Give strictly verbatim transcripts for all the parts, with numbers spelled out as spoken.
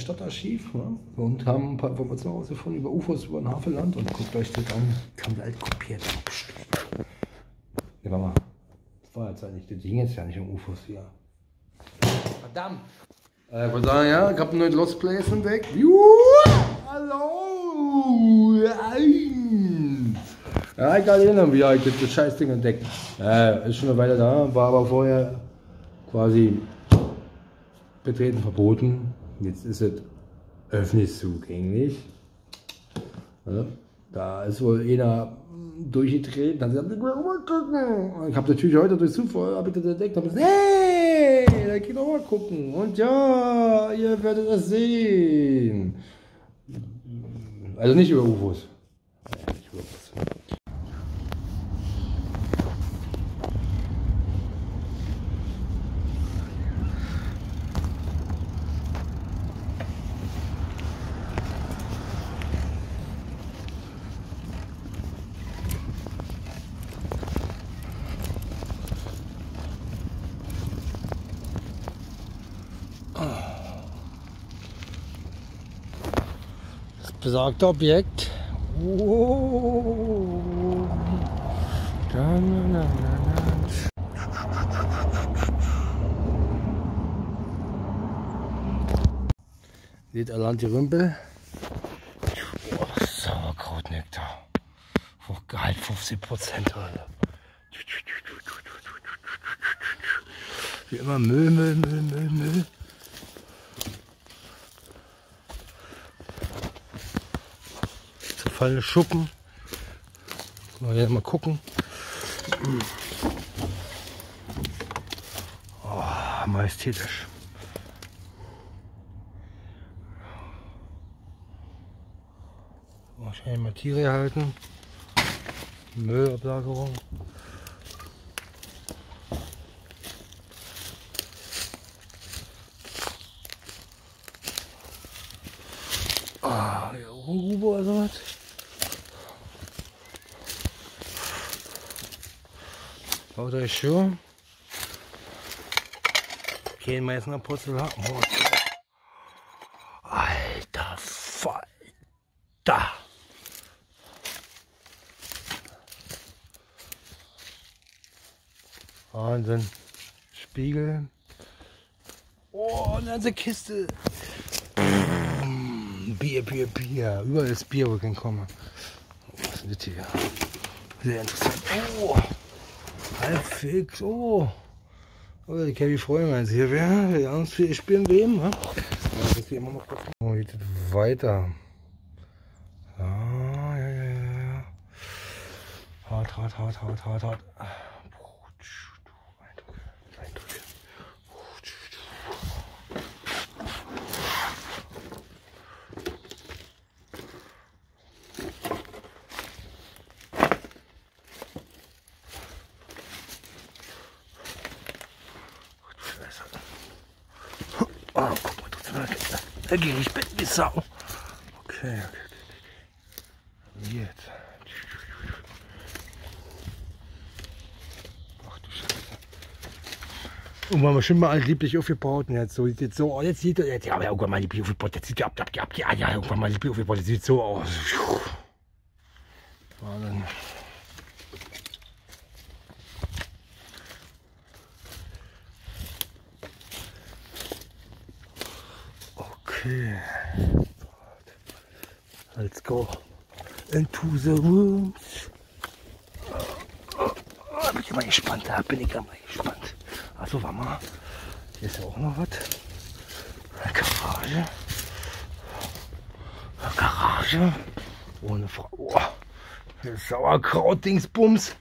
Stadtarchiv, ne? Und haben ein paar Informationen rausgefunden über U F Os über ein Havelland und guckt euch das an. Haben wir halt kopiert. Ja, warte mal. Das war jetzt eigentlich, das ging jetzt ja nicht um U F Os hier. Verdammt! Äh, ich wollte sagen, ja, ich habe einen neuen Lost Place entdeckt. Juhu, hallo! Ja, ich kann erinnern, wie ich das Scheißding entdeckt. Äh, ist schon eine Weile da, war aber vorher quasi betreten verboten. Jetzt ist es öffentlich zugänglich. Ja, da ist wohl einer durchgetreten, dann hat er gesagt, mal gucken. Ich habe natürlich heute durch Zufall hab ich das entdeckt und gesagt, hey, da geht auch mal gucken. Und ja, ihr werdet das sehen. Also nicht über U F Os. Ja, nicht über U F Os. Besagte Objekt. Oh. Da, na, na, na. Seht Alanti Rümpel. Oh, Sauerkrautnektar. Gehalt fünfzig Prozent. Wie immer Müll, Müll, Müll, Müll, Müll. Zerfallene Schuppen. Mal hier mal gucken. Oh, majestätisch. Wahrscheinlich mal Tiere halten. Müllablagerung. Ah, hier auch ein Grube oder sowas. Baut euch schon. Kein Meißner Porzellan. Oh. Alter Falter. Wahnsinn. Spiegel. Oh, eine ganze Kiste. Bier, Bier, Bier. Überall ist Bier, wo ich hinkomme. Was ist das hier? Sehr interessant. Oh, halbfix. Oh. Oh, die Kevin freuen wir uns hier. Wir, wir uns viel spielen wem. Ja? Das ist hier immer noch kurz. Oh, geht das weiter. Ja, ja, ja, ja. Hart, hart, hart, hart, hart, hart. Oh, guck mal, trotzdem mal, da gehe ich mit die Sau. Okay, okay, okay. Jetzt. Ach du Scheiße. Und man bestimmt mal alles lieblich aufgebaut. Und jetzt so sieht jetzt so aus. Jetzt sieht er, jetzt, ja, aber irgendwann mal lieblich aufgebaut. Jetzt sieht er ab, ab, ab, ja, ja, irgendwann mal lieblich aufgebaut. Jetzt sieht so aus. Wahnsinn. Okay, let's go into the rooms. Da bin ich mal gespannt, da bin ich mal gespannt. Also warte mal, hier ist ja auch noch was. Garage. Garage. Ohne Frau. Oh, hier ist Sauerkraut-Dingsbums.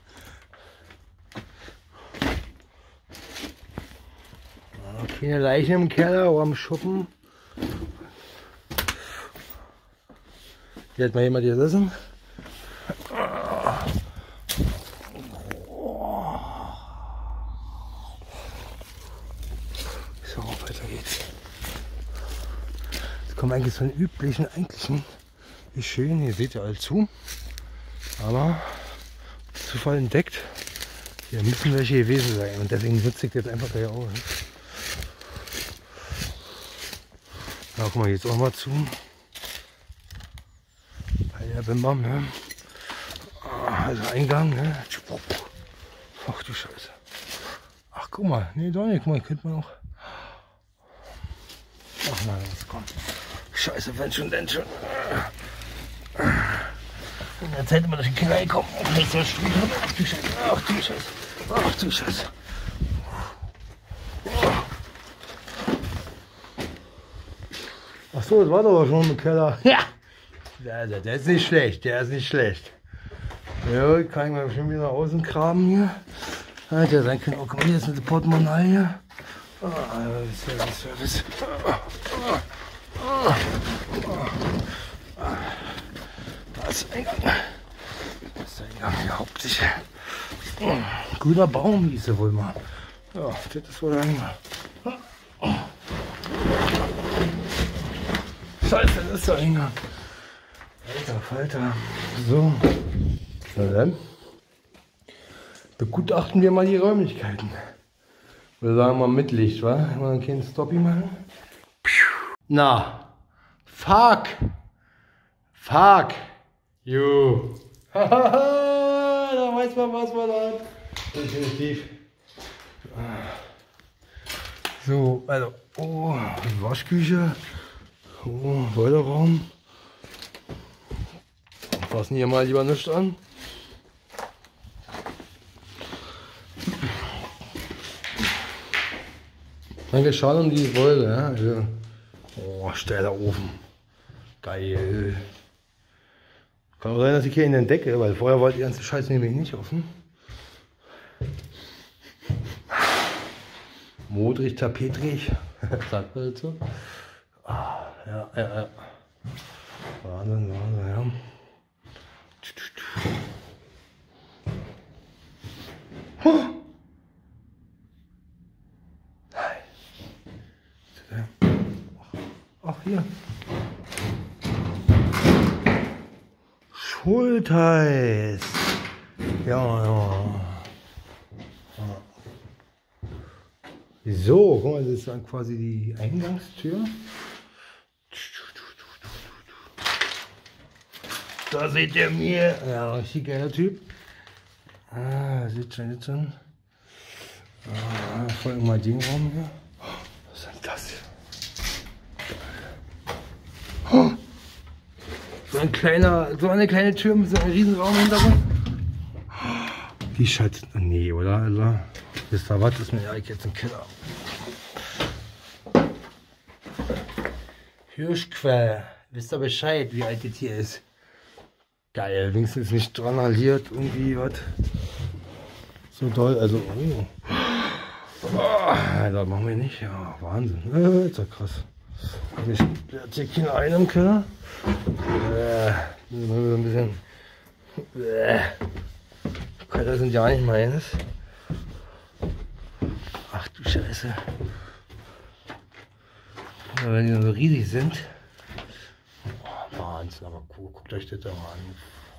Keine Leichen im Keller oder am Schuppen. Hier hat mal jemand gesessen. So, weiter geht's. Jetzt kommen eigentlich so einen üblichen, eigentlichen. Wie schön, hier seht ihr all zu. Aber Zufall entdeckt. Hier müssen welche gewesen sein. Und deswegen nutze ich jetzt einfach gleich aus. Na, guck mal, jetzt auch mal zu. Bei der Bimbam, ne? Also Eingang, ne? Ach du Scheiße. Ach, guck mal. Nee, doch nicht. Guck mal, könnte man auch. Ach nein, was kommt. Scheiße, wenn schon, denn schon. In der Zeit immer durch den Keller gekommen. Ach du Scheiße. Ach du Scheiße. Ach du Scheiße. Ach so, das war doch aber schon im Keller. Ja! Der, der, der ist nicht schlecht, der ist nicht schlecht. Ja, kann ich mal schön wieder nach außen kramen hier. Hätte ja sein können, oh, guck mal, hier ist eine Portemonnaie hier. Ah, Service, Service. Da ist der Eingang. Da ist der Eingang hier hauptsächlich. Grüner Baum hieß er wohl mal. Ja, das ist wohl der Eingang. Scheiße, das ist der Eingang. Alter Falter. So. Na dann. Begutachten wir mal die Räumlichkeiten. Wir sagen mal mit Licht, wa? Mal einen kleinen Stoppi machen. Na. Fuck. Fuck. Jo. Hahaha. Da weiß man, was man hat. Definitiv. So, also. Oh, Waschküche. Oh, Boilerraum. Fassen hier mal lieber nichts an. Danke, schade um die Beule, ja. Also, oh, steiler Ofen. Geil. Kann auch sein, dass ich hier in den Decke, weil vorher war die ganze Scheiße nämlich nicht offen. Modrig, tapetrig. Sagt man dazu. Ah, ja, ja, ja. Wahnsinn, Wahnsinn, ja. Oh. Ach, hier. Schultheiß. Ja, ja. So, guck mal, das ist dann quasi die Eingangstür. Da seht ihr mir. Ja, richtig geiler Typ. Ah, sieht schon jetzt schon. Ah, folgen mal den Raum hier. Was ist denn das hier? Oh. So ein kleiner, so eine kleine Tür mit so einem riesen Raum im Hintergrund. Die Scheiße. Nee, oder? Also, wisst ihr was? Ist mir eigentlich jetzt ein Killer. Hirschquell. Wisst ihr Bescheid, wie alt das hier ist? Geil, wenigstens nicht dran halliert, irgendwie was. So toll, also. Oh. Oh, das machen wir nicht. Ja, Wahnsinn. Äh, ist ja krass. Ich hat hier keine Ein im Keller. Äh, ein bisschen. Äh. Keller sind ja nicht meines. Ach du Scheiße. Ja, wenn die so riesig sind. Oh, Wahnsinn, aber cool. Guckt euch das da mal an.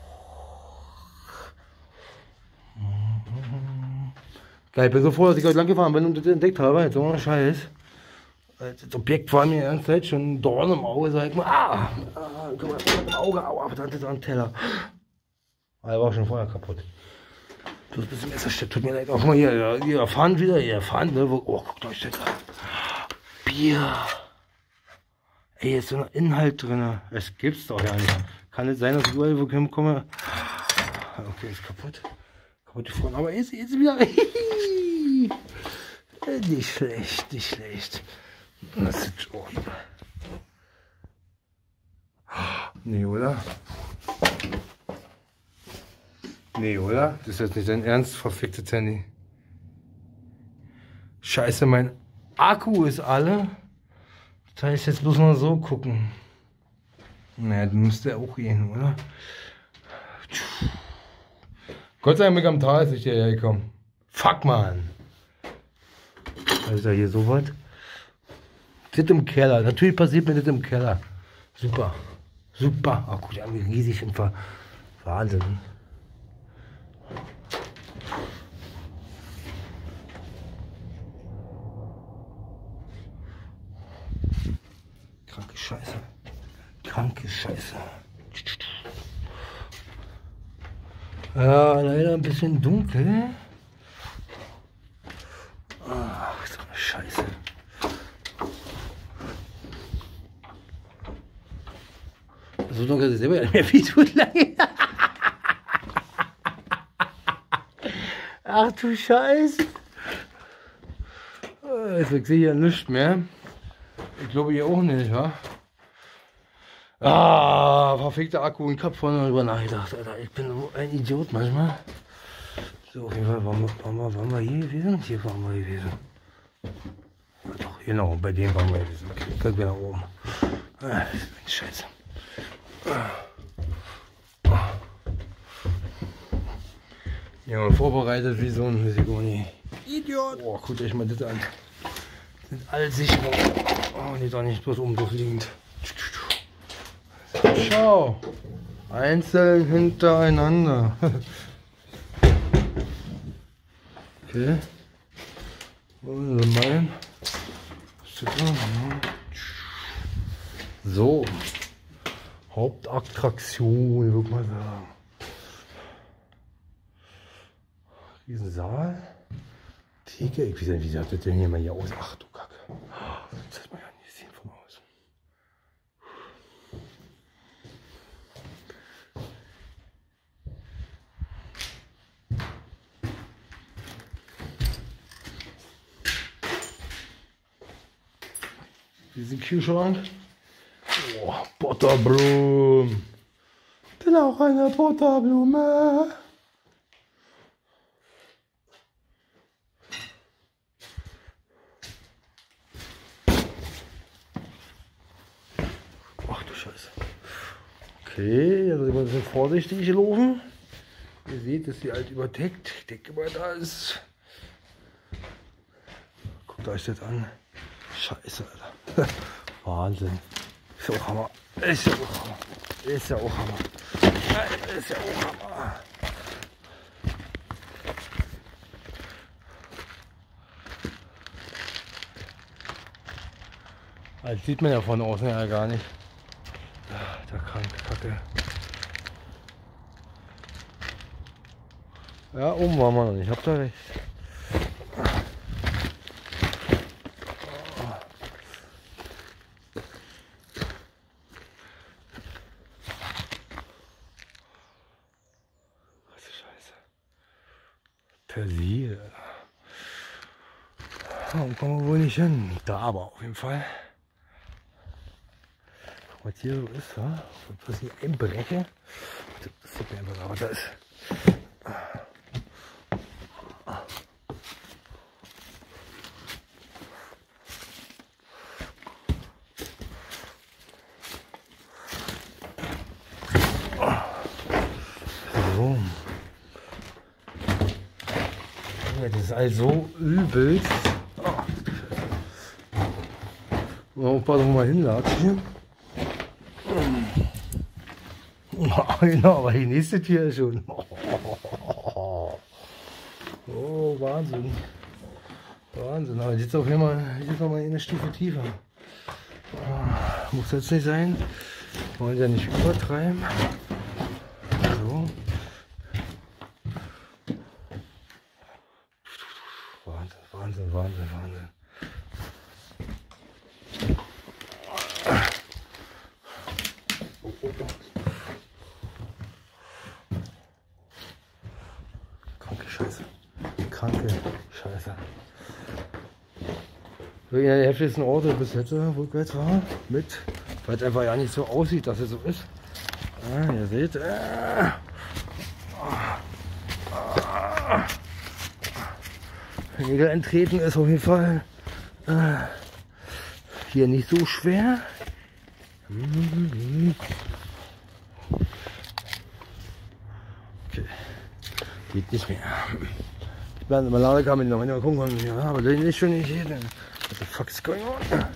Geil, ich bin so froh, dass ich heute lang gefahren bin und das entdeckt habe. Jetzt ohne Scheiß. Das Objekt war mir die ganze Zeit schon ein Dorn im Auge. Sag ich mal, ah, ah guck mal, im Auge, aua, aber dann ist ein Teller. Aber er war schon vorher kaputt. Du bist ein bisschen Messerstück, tut mir leid. Auch mal hier, ihr Pfand wieder, ihr Pfand, ne? Oh, guckt euch das an. Bier. Ey, hier ist so ein Inhalt drin. Es gibt's doch ja nicht. Kann es sein, dass ich überall wo ich komme? Okay, ist kaputt. Kaputt gefroren. Aber jetzt ist wieder. Nicht schlecht, nicht schlecht. Das ist oh, nee, oder? Nee, oder? Das ist jetzt nicht dein Ernst, verficktes Handy. Scheiße, mein Akku ist alle. Das heißt, jetzt muss man so gucken. Naja, dann müsste er auch gehen, oder? Gott sei Dank bin ich am Tal, ist ich hierher gekommen. Fuck, man. Ist ja hier so was. Das im Keller. Natürlich passiert mir das im Keller. Super. Super. Ach gut, ja, riesig und ver Wahnsinn. Kranke Scheiße. Kranke Scheiße. Ja, leider ein bisschen dunkel. Ach, so eine Scheiße. So dunkel ist es selber nicht mehr viel zu lange. Ach du Scheiße. Also ich sehe hier nichts mehr. Ich glaube hier auch nicht, wa? Ah, verfickter Akku und Kopf vorne drüber nachgedacht, Alter. Ich bin so ein Idiot manchmal. So, auf jeden Fall waren wir, waren wir, waren wir hier gewesen? Hier waren wir gewesen. Ja, doch, genau, bei dem waren wir gewesen. Okay, guck wieder nach oben. Ah, das ist eine Scheiße. Ja, vorbereitet wie so ein Sekunde. Idiot! Oh, guckt euch mal das an. Das sind alle Sicherungen. Oh, nee, doch nicht bloß oben durchliegend. Schau! Einzeln hintereinander. Okay. Wollen wir meinen? So. Hauptattraktion, würde ich mal sagen. Riesensaal. Theke. Ich weiß nicht, wie sieht das denn hier mal hier aus? Ach du Kacke. Das hat man ja nicht gesehen von außen. Diesen Kühlschrank. Oh, Butterblumen. Bin auch eine Butterblume. Ach du Scheiße. Okay, jetzt sind wir ein bisschen vorsichtig gelaufen. Ihr seht, dass sie halt überdeckt. Ich denke mal, da ist. Guckt euch das an. Scheiße, Alter. Wahnsinn. Ist ja auch Hammer. Ist ja auch Hammer. Ist ja auch Hammer. Ist ja auch Hammer. Das sieht man ja von außen ja gar nicht. Ach, der kranke Kacke. Ja, oben waren wir noch nicht. Habt ihr recht. Persil. Warum kommen wir wohl nicht hin? Da aber auf jeden Fall. Was hier so ist, ja? Was hier einbreche. Das sieht mir einfach, aber da ist. So. Ja, das ist also übelst. Oh. Aufpassen, wo wir hinlatschen. Genau, aber die nächste Tür ist schon. Oh, Wahnsinn. Wahnsinn, aber jetzt auf jeden Fall, jetzt noch mal eine Stufe tiefer. Muss jetzt nicht sein. Wollen ja nicht übertreiben. So. Wahnsinn, Wahnsinn, Wahnsinn, Wahnsinn. Oh, oh, oh. Kranke Scheiße. Kranke Scheiße. So, einer der heftigsten Orte bis jetzt, wo ich jetzt war, mit, weil es einfach ja nicht so aussieht, dass es so ist. Ja, ihr seht, äh, Nägel enttreten ist auf jeden Fall äh, hier nicht so schwer. Okay, geht nicht mehr. Ich werde mal laden kann, noch mal gucken, ja, aber den ist schon nicht hier. What the fuck is going on?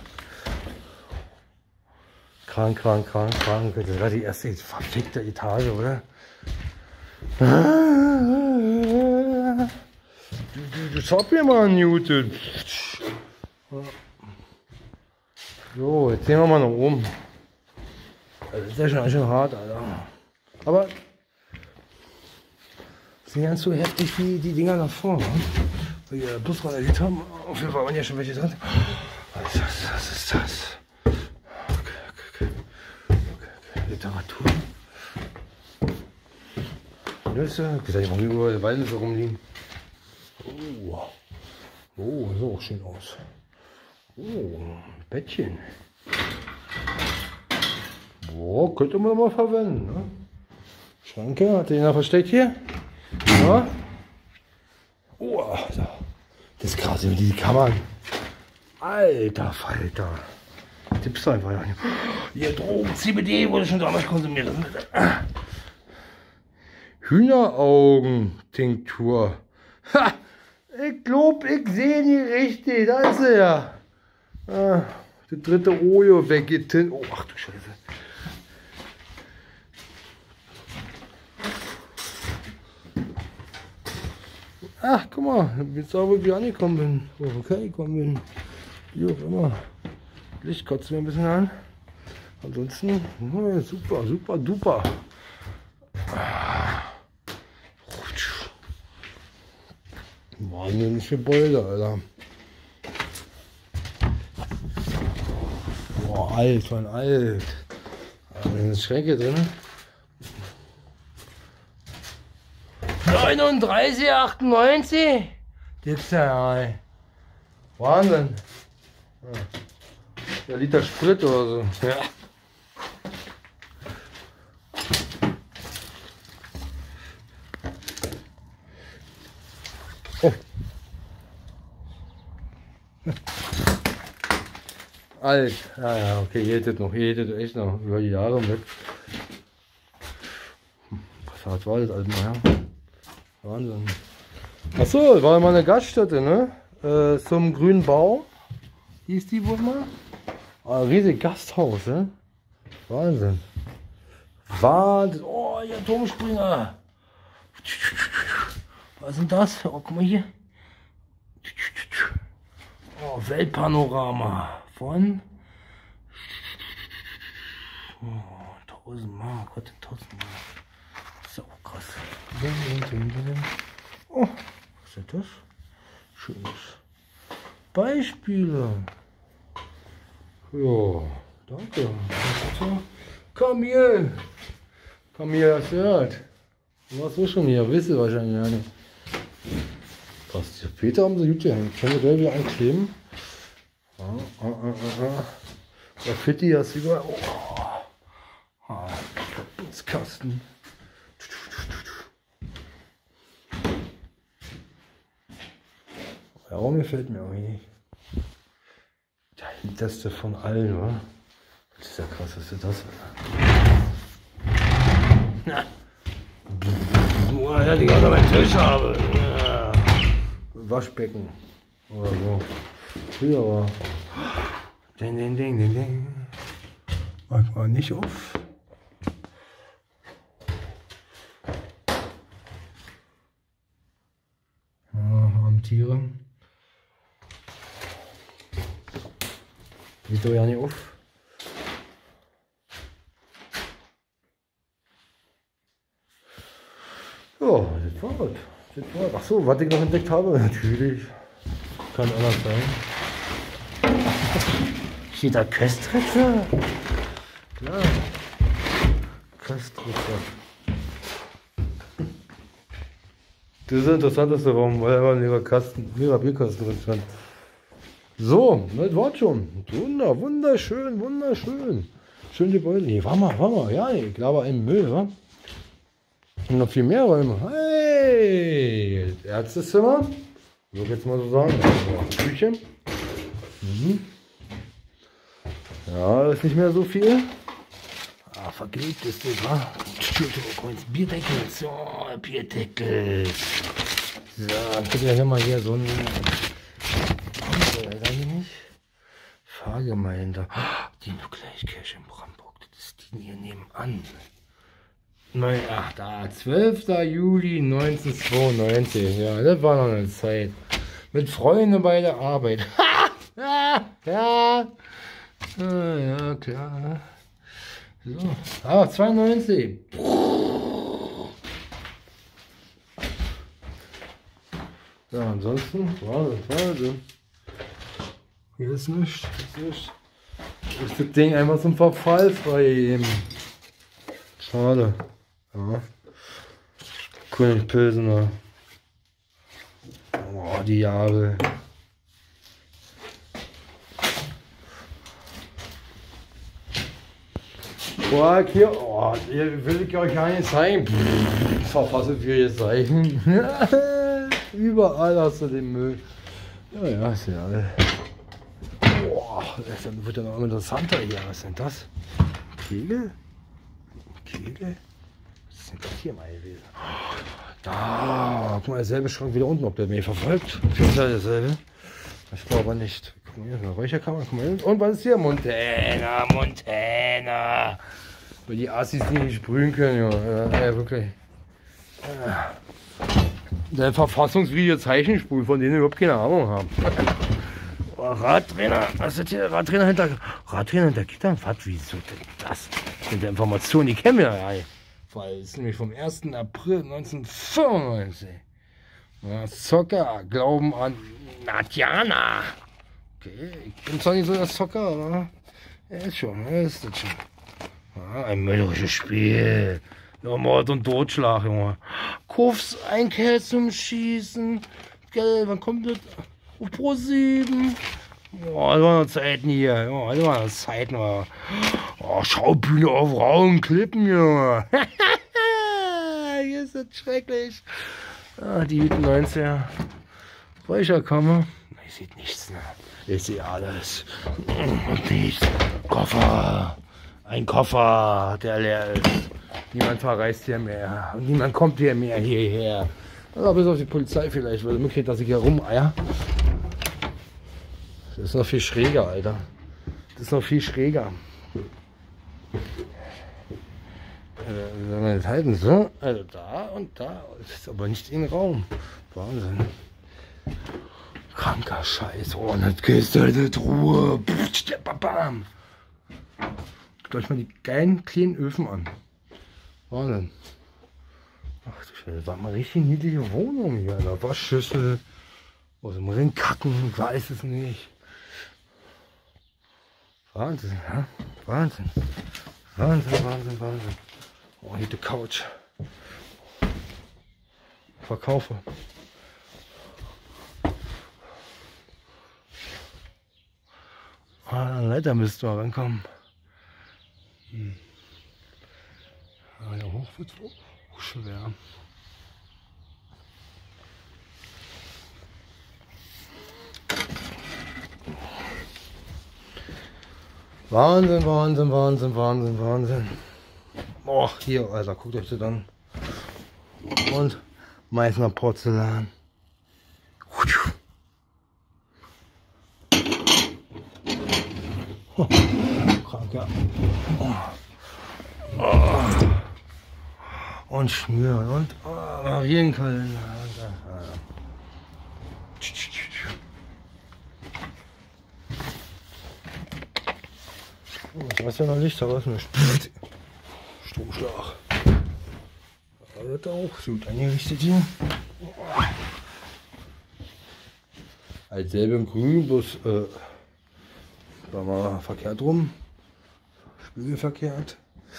Krank, krank, krank, krank. Das war die erste verfickte Etage, oder? Das hab ich mal muted. So, jetzt sehen wir mal nach oben. Das ist ja schon ganz schön hart, Alter. Aber sind ganz so heftig wie die Dinger nach vorne. Weil die Bus rasiert haben. Auf jeden Fall waren ja schon welche drin. Was ist das? Was ist das? Okay, okay, okay. Okay, okay. Literatur. Nüsse. Gesagt, ich mal überall Walnüsse rumliegen. Oh. Oh, das sieht auch schön aus. Oh, ein Bettchen. Boah, könnte man mal verwenden. Ne? Schranke, hat den da versteckt hier? Ja. Oh, das ist krass, über diese Kammern. Alter Falter. Tippst du einfach nicht. Hier Drogen, C B D wurde schon damals konsumiert. Hühneraugen-Tinktur. Ha! Ich glaub, ich sehe die richtig. Da ist sie ja. Ah, der dritte Ojo weggetint. Oh, ach du Scheiße. Ach, guck mal, jetzt auch wirklich angekommen bin. Oh, okay, gekommen bin. Wie auch immer. Licht kotzt mir ein bisschen an. Ansonsten, oh, super, super, duper. Wahnsinnig Gebäude, Alter. Boah, alt, von alt. Da sind Schränke drin. neununddreißig achtundneunzig? Das ist ja ey. Wahnsinn. Ja. Der Liter Sprit oder so. Ja. Oh. Alt. Ja, ja, okay, hier hättet noch, hier hättet echt noch über die Jahre mit. Was hart war das Alter, ja? Wahnsinn. Achso, war mal eine Gaststätte, ne? Äh, zum grünen Bau. Hieß die wohl mal? Ah, riesig Gasthaus, ne? Wahnsinn. Wahnsinn. Oh, hier Turmspringer. Was ist denn das? Oh, guck mal hier. Oh, Weltpanorama von oh, tausend Mark. Was denn tausend Mark? Das ist ja auch krass. Oh, was ist das? Schönes. Beispiele. Ja, danke. Kamil. Kamil, hast du gehört? Du warst du schon hier, wisst ihr wahrscheinlich ja nicht. Was, die Peter haben sie gut gehängt. Können wir da wieder ankleben? Ah, ah, ah, ah. Graffiti hast du überall. Oh. Ah, Kasten. Ja, mir gefällt mir auch nicht. Der hinterste von allen, wa? Das ist ja krass, was ist das? Na. Oh, ja, die gerade meinen Tisch habe. Ja. Waschbecken. Oder so. Früher war. Ding, ding, ding, ding, ding. Mach mal nicht auf. Ja, haben Tiere. Sieht doch ja nicht auf. Ja, das war was. Das war. Ach so, was ich noch entdeckt habe, natürlich. Kann anders sein. Steht da Köstrezept? Klar. Köstrezept. Das ist interessant, dass der Raum, weil er war ein leerer Kasten, leerer Bierkasten drin stand. So, das war schon. Wunder, wunderschön, wunderschön. Schön die Beute. Nee, warte mal, warte mal. Ja, ich glaube, ein Müll, wa? Und noch viel mehr Räume. Hey, das Ärztezimmer. So jetzt mal so sagen. Also, Küche. Mhm. Ja, das ist nicht mehr so viel. Ah, vergilbt ist das, wa? Bierdeckel. So, Bierdeckel. So, dann könnt ihr ja mal hier so ein. Nicht. Fahrgemeinde. Die Nuklearkirche in Brandenburg. Das ist die hier nebenan. Nein, ach da, zwölfter Juli neunzehnhundertzweiundneunzig. Ja, das war noch eine Zeit. Mit Freunden bei der Arbeit. ja, ja. Ah, ja, klar. So. Ah, zweiundneunzig. Ja, ansonsten, warte, warte. Hier ist nichts, hier ist nichts. Ist das Ding einfach zum Verfall frei eben. Schade. Ja. König Pilsener. Boah, die Jahre. Boah, hier, oh, hier will ich euch gar nicht zeigen. Verfasse für Zeichen. Überall hast du den Müll. Ja, ja, ist ja alle. Boah, das wird ja noch interessanter hier. Was ist denn das? Kegel? Kegel? Was ist denn das hier mal gewesen? Da, guck mal, derselbe Schrank wieder unten, ob der mich verfolgt. Auf jeden Fall derselbe. Ich glaube aber nicht. Guck mal hier, eine Räucherkammer. Guck mal hin. Und was ist hier? Montana, Montana. Weil die Assis die nicht sprühen können, ja, ja, ja wirklich. Ja. Der Verfassungsvideo Zeichensprüh, von denen wir überhaupt keine Ahnung haben. Oh, Radtrainer, was ist das hier? Radtrainer hinter, Radtrainer hinter Gittern? Was, wieso denn das? Mit der Information, die kennen wir ja. Weil es ist nämlich vom ersten April neunzehnhundertfünfundneunzig. Ja, Zocker glauben an Nadjana. Okay, ich bin zwar nicht so der Zocker, aber er ist schon, er ist das schon. Ja, ein mörderisches Spiel. Nur Mord und Totschlag, Junge. Kuffs, ein Kerl zum Schießen. Gell, wann kommt das? Auf Pro sieben. Boah, das waren noch Zeiten hier. Ja, das waren noch Zeiten. Oh, Schaubühne auf rauen Klippen, Junge. Hier ist das schrecklich. Ah, die neunziger. Räucherkammer. Ich sehe nichts, ne? Ich sehe alles. Und nichts. Koffer. Ein Koffer, der leer ist. Niemand verreist hier mehr. Und niemand kommt hier mehr hierher. Also bis auf die Polizei vielleicht, weil man kriegt, dass ich hier rumeier. Das ist noch viel schräger, Alter. Das ist noch viel schräger. Wenn wir das halten, so. Also da und da. Das ist aber nicht im Raum. Wahnsinn. Kranker Scheiß. Oh, eine Kiste, eine Truhe. Bam. Guckt euch mal die geilen kleinen Öfen an. Wahnsinn. Ach du Scheiße, das war mal richtig niedliche Wohnung hier. Da war Schüssel. Aus dem Ring kacken, ich weiß es nicht. Wahnsinn, ja? Wahnsinn. Wahnsinn, Wahnsinn, Wahnsinn. Oh, hier die Couch. Verkaufe. Ah, Leiter müsste mal rankommen. Hm. Aber ja, hoch wird es auch schwer. Wahnsinn, Wahnsinn, Wahnsinn, Wahnsinn, Wahnsinn. Boah, hier, Alter, guckt euch das an. Und Meißner Porzellan. Oh, krank, ja. Oh. Oh. Und Schnüren und oh, Marienkalender. Oh, ich weiß ja noch nicht, aber es ist nicht. Stromschlag. Das wird auch gut eingerichtet hier. Als selbe in grün, bloß äh, da mal verkehrt rum. Spiegel verkehrt.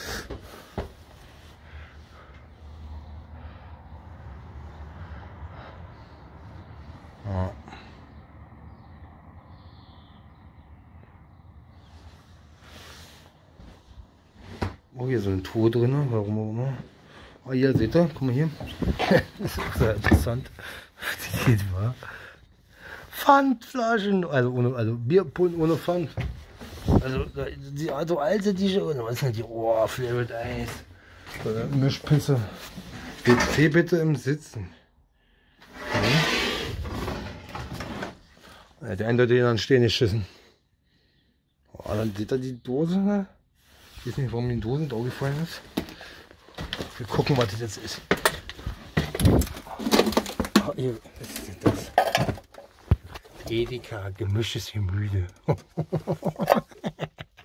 Ja. Oh, hier ist so eine Truhe drin, warum auch immer. Oh, hier seht ihr, guck mal hier. Das ist auch sehr interessant. Das geht wahr. Pfandflaschen, also ohne, also Bierpullen ohne Pfand. Also die also alte die schon, was ist denn die? Oh, Flavored Eis. Mischpisse. Tee bitte im Sitzen. Okay. Ja, der eine hat den dann stehen geschissen. Oh, dann seht ihr die Dose, ne? Ich weiß nicht, warum die Dose da gefallen ist. Wir gucken, was das jetzt ist. Oh, hier, was ist denn das? Edeka, gemischtes Gemüse.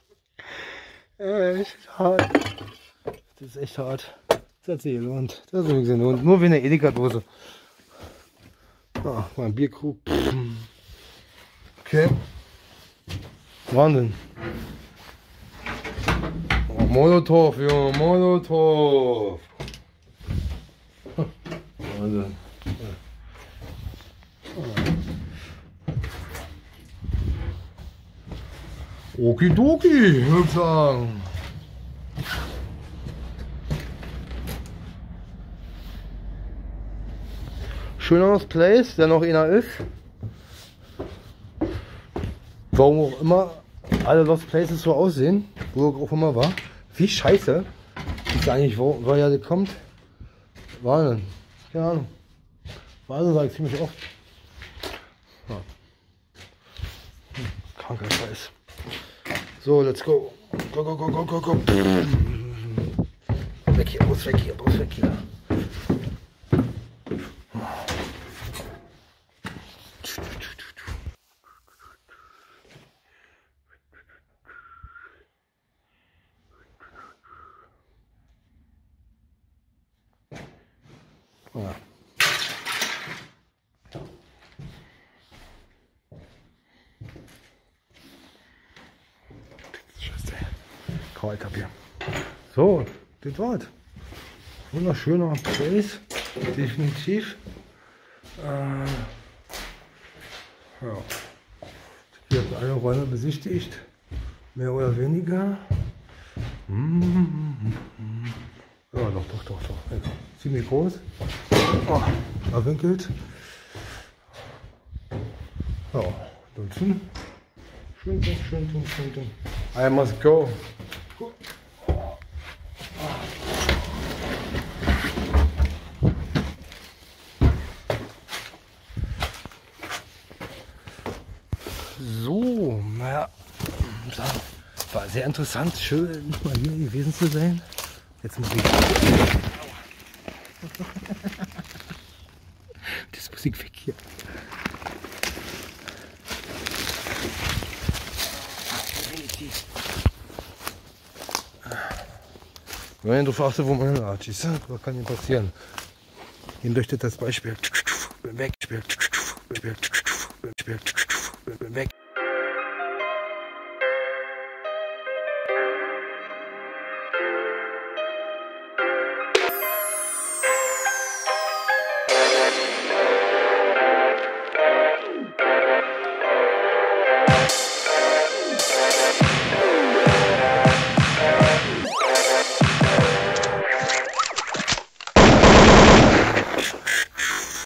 Echt hart. Das ist echt hart. Das hat sich gelohnt. Das hat sich gelohnt. Nur wie eine Edeka-Dose. Ah, mal ein Bierkrug. Okay. Wahnsinn. Oh, Molotow, Junge, Molotow. Wahnsinn. Okidoki, würde ich sagen. Schöneres Place, der noch einer ist. Warum auch immer alle Lost Places so aussehen, wo er auch immer war. Wie scheiße. Ich weiß eigentlich, wo, woher der kommt. Wahnsinn. Keine Ahnung. Wahnsinn sage ich ziemlich oft. Ja. Hm, kranker Scheiß. So, let's go. Go, go, go, go, go, go. Weg hier, bloß weg hier, bloß weg hier. Ja. Scheiße. Kalt ab hier. So, das war's. Wunderschöner Place. Definitiv. Äh, ja. Hier hat alle Räume besichtigt. Mehr oder weniger. Ja, doch, doch, doch, doch. Ja, ziemlich groß. Oh, verwinkelt. Ja, ansonsten. Schön, schön, schön, schön, schön, schön. I must go. So, naja, war sehr interessant, schön mal hier gewesen zu sein. Jetzt muss ich. Das muss ich weg hier. Nein, du fragst, wo man hinlatscht, siehst du? Was kann hier passieren? Nehmt euch das als Beispiel. Bin weg, bin weg.